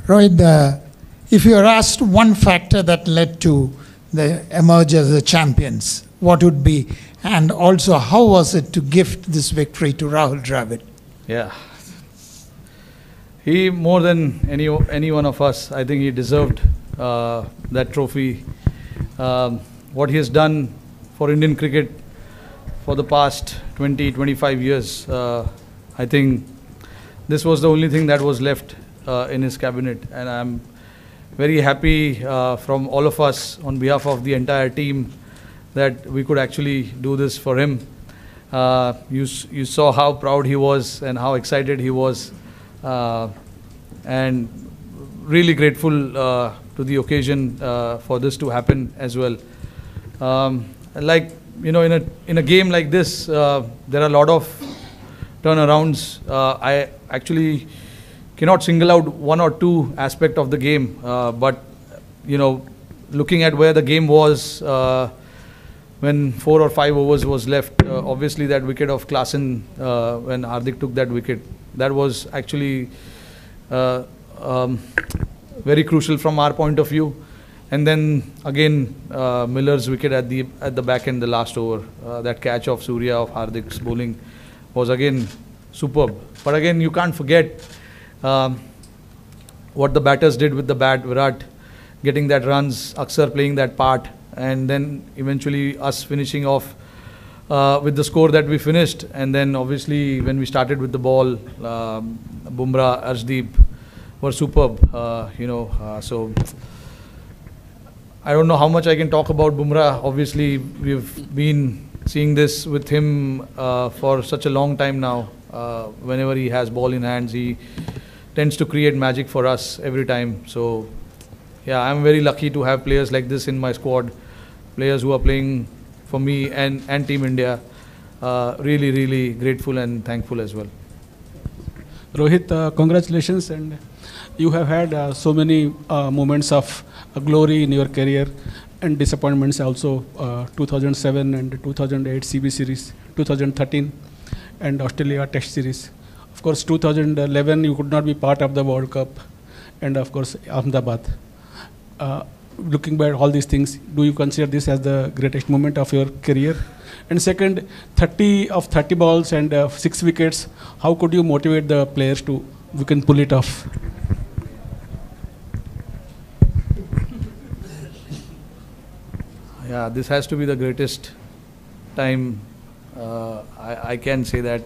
Rohit, if you are asked one factor that led to the emerge as the champions, what would be? And also, how was it to gift this victory to Rahul Dravid? Yeah. He, more than any one of us, I think he deserved that trophy. What he has done for Indian cricket for the past 20-25 years, I think this was the only thing that was left in his cabinet, and I'm very happy from all of us on behalf of the entire team that we could actually do this for him. You saw how proud he was and how excited he was, and really grateful to the occasion for this to happen as well. Like, you know, in a game like this, there are a lot of turnarounds. I actually cannot single out one or two aspects of the game, but you know, looking at where the game was when 4 or 5 overs was left, obviously that wicket of Klaasen when Hardik took that wicket, that was actually very crucial from our point of view. And then again, Miller's wicket at the back end, the last over, that catch of Surya of Hardik's bowling was again superb. But again, you can't forget what the batters did with the bat. Virat getting that runs, Akshar playing that part, and then eventually us finishing off with the score that we finished. And then obviously when we started with the ball, Bumrah, Arshdeep were superb. So I don't know how much I can talk about Bumrah. Obviously, we've been seeing this with him for such a long time now. Whenever he has ball in hands, he tends to create magic for us every time. So, yeah, I'm very lucky to have players like this in my squad, players who are playing for me and Team India. Really, really grateful and thankful as well. Rohit, congratulations, and you have had so many moments of glory in your career and disappointments also. 2007 and 2008 CB series, 2013 and Australia Test series. Of course, 2011 you could not be part of the World Cup, and of course Ahmedabad. Looking back at all these things, do you consider this as the greatest moment of your career? And second, 30 balls and 6 wickets. How could you motivate the players to we can pull it off? Yeah, this has to be the greatest time. I can say that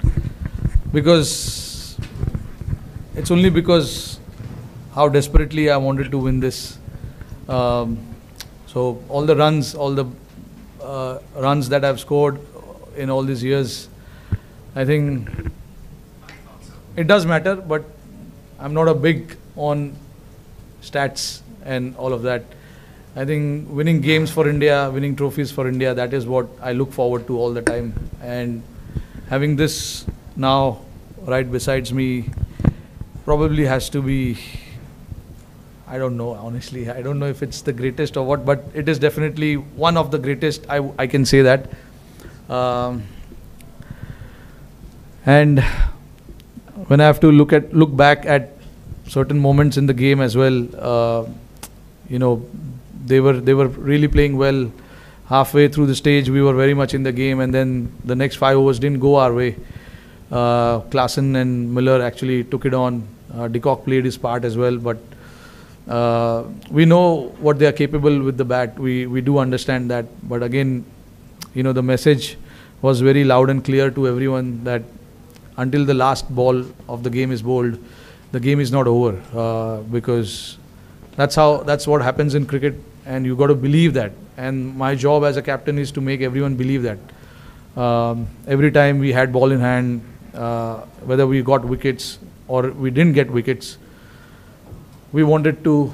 because it's only because how desperately I wanted to win this. So all the runs that I've scored in all these years, I think it does matter, but I'm not a big on stats and all of that. I think winning games for India, winning trophies for India, that is what I look forward to all the time. And having this now right besides me probably has to be, I don't know, honestly. I don't know if it's the greatest or what, but it is definitely one of the greatest, I can say that. And when I have to look back at certain moments in the game as well, you know, they were really playing well. Halfway through the stage, we were very much in the game, and then the next 5 overs didn't go our way. Klaasen and Miller actually took it on. De Kock played his part as well, but we know what they are capable with the bat. We do understand that, but again, you know, the message was very loud and clear to everyone that until the last ball of the game is bowled, the game is not over, because that's what happens in cricket, and you got to believe that. And my job as a captain is to make everyone believe that. Every time we had ball in hand, whether we got wickets or we didn't get wickets, we wanted to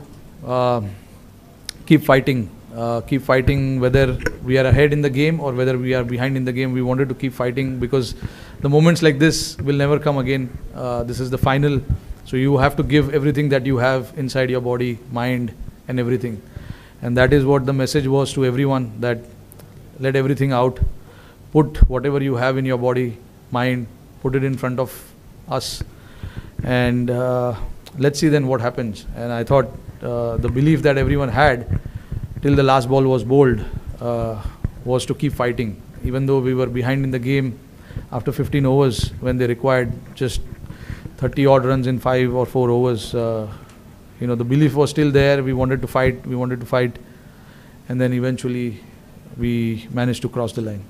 keep fighting, whether we are ahead in the game or whether we are behind in the game. We wanted to keep fighting because the moments like this will never come again. This is the final, so you have to give everything that you have inside your body, mind and everything. And that is what the message was to everyone, that let everything out, put whatever you have in your body, mind, put it in front of us, and let's see then what happens. And I thought the belief that everyone had till the last ball was bowled was to keep fighting, even though we were behind in the game after 15 overs when they required just 30 odd runs in 5 or 4 overs. The belief was still there. We wanted to fight, and then eventually we managed to cross the line.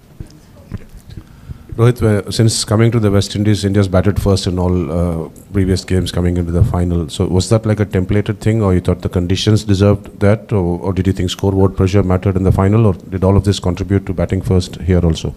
Rohit, since coming to the West Indies, India's batted first in all previous games coming into the final. So was that like a templated thing, or you thought the conditions deserved that, or did you think scoreboard pressure mattered in the final, or did all of this contribute to batting first here also?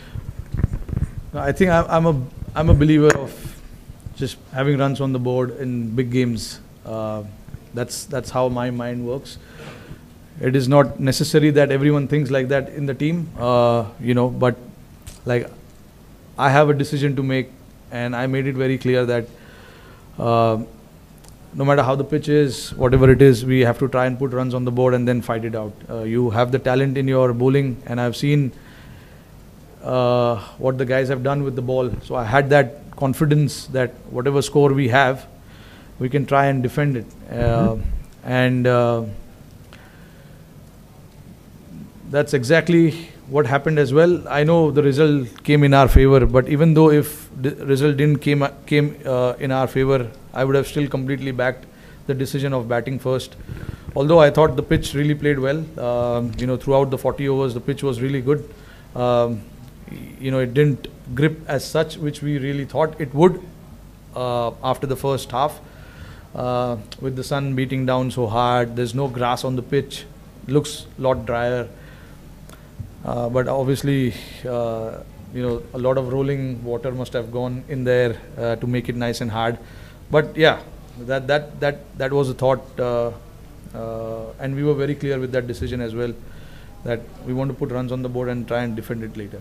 I think I'm a believer of just having runs on the board in big games. That's how my mind works. It is not necessary that everyone thinks like that in the team, but like I have a decision to make, and I made it very clear that no matter how the pitch is, whatever it is, we have to try and put runs on the board and then fight it out. You have the talent in your bowling, and I've seen what the guys have done with the ball. So I had that confidence that whatever score we have, we can try and defend it. And that's exactly what happened as well. I know the result came in our favor, but even though if the result didn't came in our favor, I would have still completely backed the decision of batting first. Although I thought the pitch really played well, throughout the 40 overs, the pitch was really good. It didn't grip as such, which we really thought it would after the first half. With the sun beating down so hard, there's no grass on the pitch, looks a lot drier. But obviously, a lot of rolling water must have gone in there to make it nice and hard. But yeah, that was a thought, and we were very clear with that decision as well, that we want to put runs on the board and try and defend it later.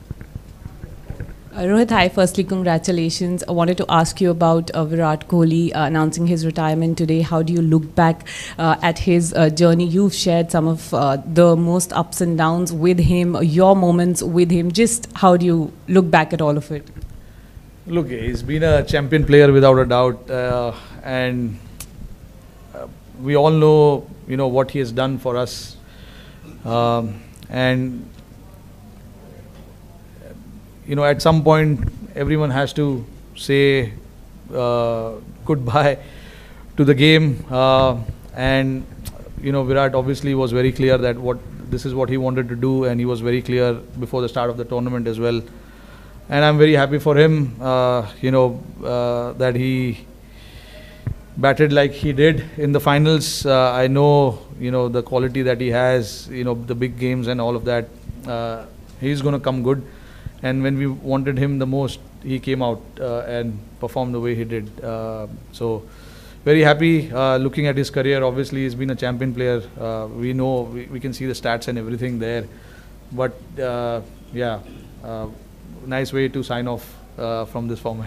Rohit, hi. Firstly, congratulations. I wanted to ask you about Virat Kohli announcing his retirement today. How do you look back at his journey? You've shared some of the most ups and downs with him, your moments with him. Just how do you look back at all of it? Look, he's been a champion player without a doubt, and we all know, what he has done for us, and at some point, everyone has to say goodbye to the game. And Virat obviously was very clear that this is what he wanted to do, and he was very clear before the start of the tournament as well. And I'm very happy for him, that he batted like he did in the finals. I know, the quality that he has, the big games and all of that. He's going to come good. And when we wanted him the most, he came out and performed the way he did. So, very happy looking at his career. Obviously, he's been a champion player. We know, we can see the stats and everything there. But, nice way to sign off from this format.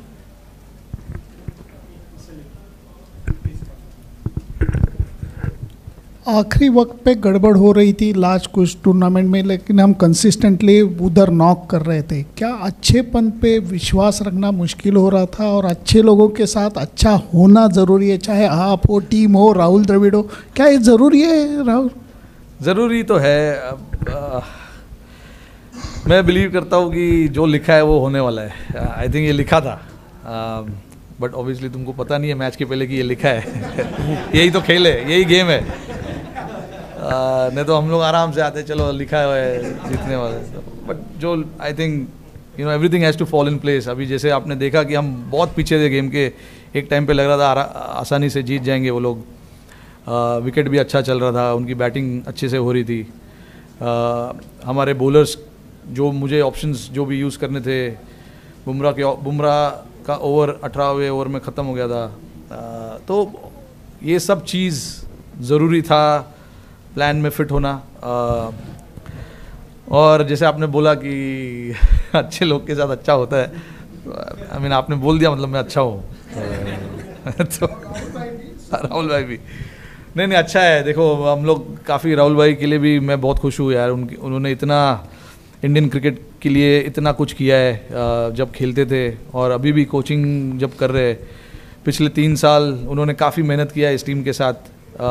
आखिरी वक्त पे गड़बड़ हो रही थी last कुछ tournament में, लेकिन हम कंसिस्टेंटली उधर नॉक कर रहे थे. क्या अच्छेपन पे विश्वास रखना मुश्किल हो रहा था, और अच्छे लोगों के साथ अच्छा होना ज़रूरी है, चाहे आप हो, टीम हो, राहुल द्रविड़ हो? क्या ये ज़रूरी है राहुल? ज़रूरी तो है. मैं बिलीव करता हूँ कि जो लिखा है वो होने वाला है. आई थिंक ये लिखा था, बट ऑब्वियसली तुमको पता नहीं है मैच के पहले कि ये लिखा है. यही तो खेल है, यही गेम है. नहीं तो हम लोग आराम से आते, चलो लिखा है जीतने वाले. बट जो I think everything has to fall in place. अभी जैसे आपने देखा कि हम बहुत पीछे थे गेम के, एक टाइम पे लग रहा था आसानी से जीत जाएंगे वो लोग. विकेट भी अच्छा चल रहा था, उनकी बैटिंग अच्छे से हो रही थी. हमारे बॉलर्स जो मुझे ऑप्शंस जो भी यूज़ करने थे, बुमराह का ओवर 18वें ओवर में ख़त्म हो गया था. तो ये सब चीज़ ज़रूरी था, प्लान में फिट होना. और जैसे आपने बोला कि अच्छे लोग के साथ अच्छा होता है, आई मीन आपने बोल दिया, मतलब मैं अच्छा हूँ. तो राहुल भाई भी नहीं अच्छा है. देखो हम लोग काफ़ी, राहुल भाई के लिए भी मैं बहुत खुश हूँ यार. उन्होंने इतना इंडियन क्रिकेट के लिए इतना कुछ किया है जब खेलते थे, और अभी भी कोचिंग जब कर रहे हैं. पिछले 3 साल उन्होंने काफ़ी मेहनत किया इस टीम के साथ।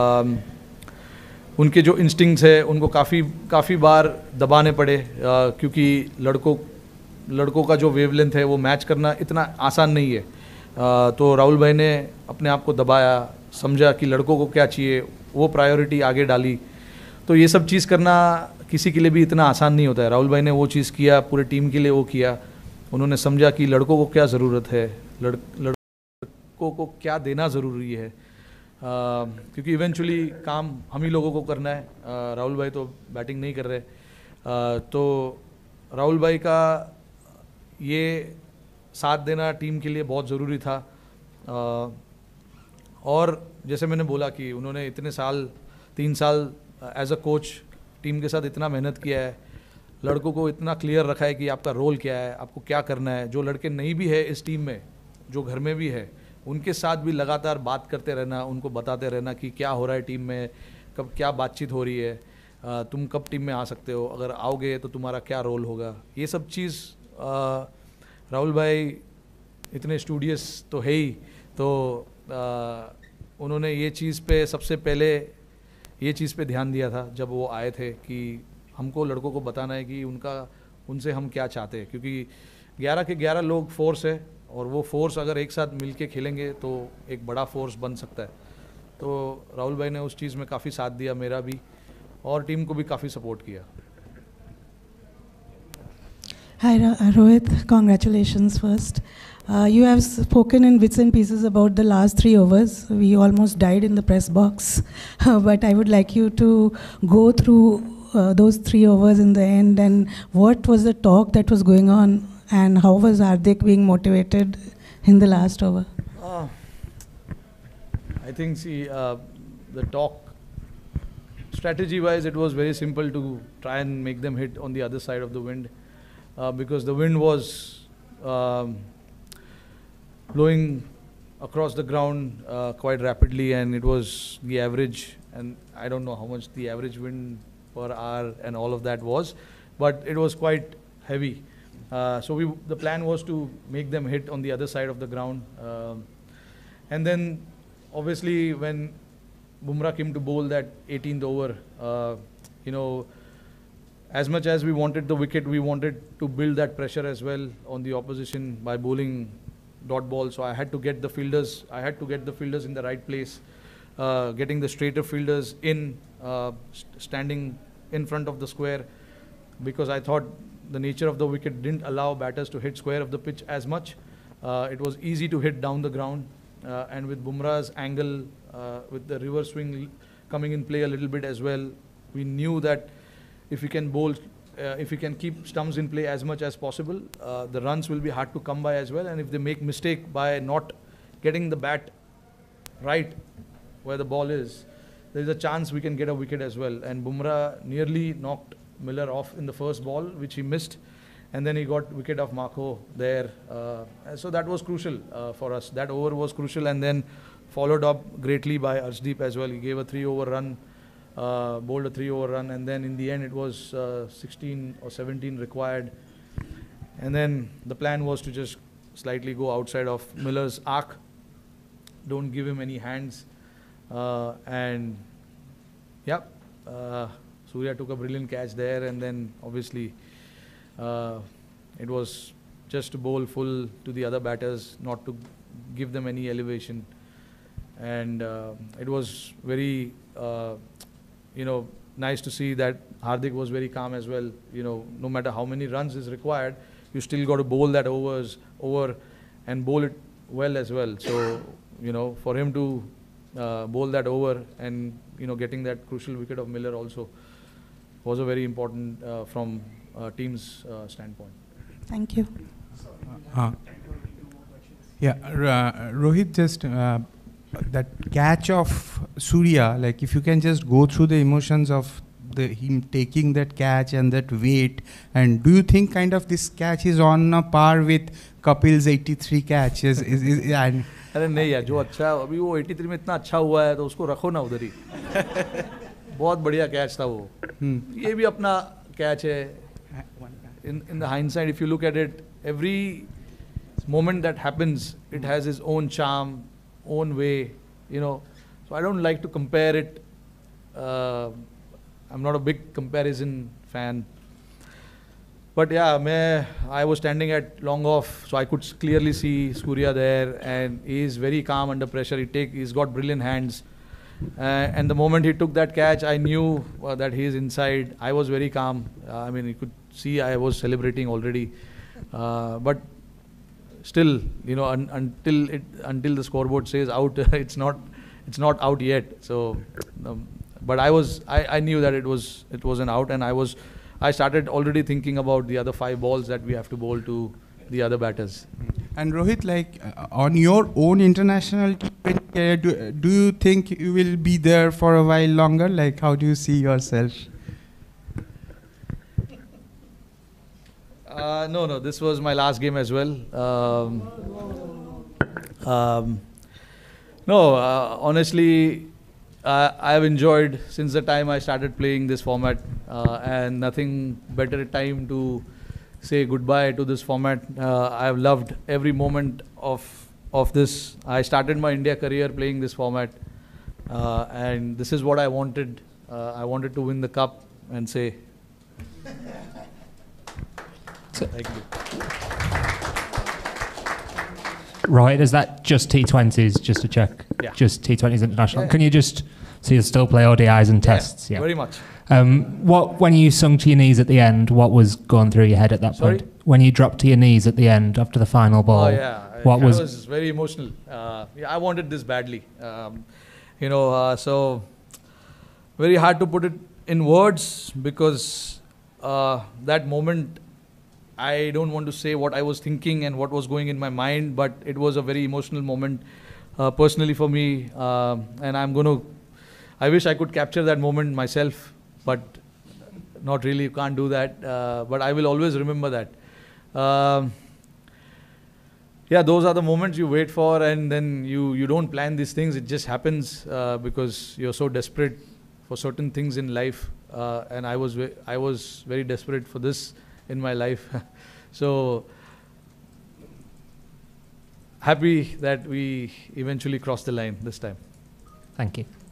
उनके जो इंस्टिंक्ट्स है उनको काफ़ी बार दबाने पड़े, क्योंकि लड़कों का जो वेवलेंथ है वो मैच करना इतना आसान नहीं है। तो राहुल भाई ने अपने आप को दबाया, समझा कि लड़कों को क्या चाहिए, वो प्रायोरिटी आगे डाली। तो ये सब चीज़ करना किसी के लिए भी इतना आसान नहीं होता है। राहुल भाई ने वो चीज़ किया, पूरे टीम के लिए वो किया। उन्होंने समझा कि लड़कों को क्या ज़रूरत है, लड़कों को क्या देना ज़रूरी है, क्योंकि इवेंचुअली काम हम ही लोगों को करना है। राहुल भाई तो बैटिंग नहीं कर रहे। तो राहुल भाई का ये साथ देना टीम के लिए बहुत ज़रूरी था। और जैसे मैंने बोला कि उन्होंने इतने साल 3 साल एज अ कोच टीम के साथ इतना मेहनत किया है, लड़कों को इतना क्लियर रखा है कि आपका रोल क्या है, आपको क्या करना है। जो लड़के नहीं भी है इस टीम में, जो घर में भी है, उनके साथ भी लगातार बात करते रहना, उनको बताते रहना कि क्या हो रहा है टीम में, कब क्या बातचीत हो रही है, तुम कब टीम में आ सकते हो, अगर आओगे तो तुम्हारा क्या रोल होगा। ये सब चीज़ राहुल भाई इतने स्टूडियस तो है ही, तो उन्होंने ये चीज़ पे सबसे पहले ये चीज़ पे ध्यान दिया था जब वो आए थे, कि हमको लड़कों को बताना है कि उनसे हम क्या चाहते हैं, क्योंकि 11 के 11 लोग फोर्स है, और वो फोर्स अगर एक साथ मिलके खेलेंगे तो एक बड़ा फोर्स बन सकता है। तो राहुल भाई ने उस चीज़ में काफ़ी साथ दिया, मेरा भी, और टीम को भी काफ़ी सपोर्ट किया। Hi Rohit, congratulations first. You have spoken in bits and pieces about the last 3 overs. We almost died in the press box, but I would like you to go through those 3 overs in the end, and what was the talk that was going on, and how was Hardik being motivated in the last over? I think, the talk, strategy-wise, it was very simple to try and make them hit on the other side of the wind, because the wind was blowing across the ground quite rapidly, and it was the average, and I don't know how much the average wind per hour and all of that was, but it was quite heavy. So the plan was to make them hit on the other side of the ground, and then obviously when Bumrah came to bowl that 18th over, as much as we wanted the wicket, we wanted to build that pressure as well on the opposition by bowling dot ball. So I had to get the fielders in the right place, getting the straighter fielders in, standing in front of the square, because I thought the nature of the wicket didn't allow batters to hit square of the pitch as much. It was easy to hit down the ground, and with Bumrah's angle, with the reverse swing coming in play a little bit as well, we knew that if we can bowl, if we can keep stumps in play as much as possible, the runs will be hard to come by as well. And if they make mistake by not getting the bat right where the ball is, there is a chance we can get a wicket as well. And Bumrah nearly knocked Miller off in the first ball, which he missed, and then he got wicket of Marco there. So that was crucial for us. That over was crucial, and then followed up greatly by Arshdeep as well. He gave a 3-over run, bowled a 3-over run, and then in the end it was 16 or 17 required. And then the plan was to just slightly go outside of Miller's arc, don't give him any hands, and yeah, Surya took a brilliant catch there, and then obviously it was just to bowl full to the other batters, not to give them any elevation. And it was very nice to see that Hardik was very calm as well. No matter how many runs is required, you still got to bowl that over and bowl it well as well. So for him to bowl that over and getting that crucial wicket of Miller also was a very important from team's standpoint. Thank you. Rohit, just that catch of Surya, like if you can just go through the emotions of him taking that catch and that weight, and do you think kind of this catch is on a par with Kapil's 83 catches? अरे नहीं यार, जो अच्छा अभी वो 83 में इतना अच्छा हुआ है तो उसको रखो ना उधर ही. बहुत बढ़िया कैच था वो. ये भी अपना कैच है. In the hindsight, if you look at it, every moment that happens, it has its own charm. own way, you know. So I don't like to compare it. I'm not a big comparison fan. But yeah, I was standing at long off, so I could clearly see Surya there, and he is very calm under pressure. He's got brilliant hands. And the moment he took that catch, I knew that he is inside. I was very calm. I mean, you could see I was celebrating already. But still, you know, until the scoreboard says out, it's not out yet. So, but I knew that it was an out, and I started already thinking about the other 5 balls that we have to bowl to the other batters. And Rohit, like on your own international career, do you think you will be there for a while longer? Like, how do you see yourself? No, this was my last game as well. Honestly, I have enjoyed since the time I started playing this format, and nothing better time to say goodbye to this format. I have loved every moment of this. I started my India career playing this format, and this is what I wanted. I wanted to win the cup and say thank you. Right, is that just T20s, just to check? Yeah. Just T20s international. Yeah. Can you so you still play ODIs and tests? Yeah, very much. When you sunk to your knees at the end, what was going through your head at that Sorry? point? When you dropped to your knees at the end after the final ball, Oh yeah, what I was? was very emotional. I wanted this badly. So very hard to put it in words because that moment, I don't want to say what I was thinking and what was going in my mind, but it was a very emotional moment personally for me, and I wish I could capture that moment myself, but not really, can't do that, but I will always remember that. Those are the moments you wait for, and then you don't plan these things, it just happens because you're so desperate for certain things in life, and I was very desperate for this in my life. So happy that we eventually crossed the line this time. Thank you.